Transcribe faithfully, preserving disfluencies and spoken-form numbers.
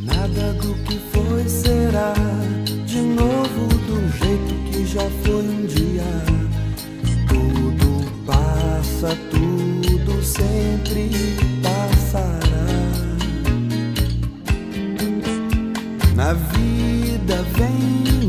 Nada do que foi será de novo do jeito que já foi um dia. Tudo passa, tudo sempre passará. Na vida vem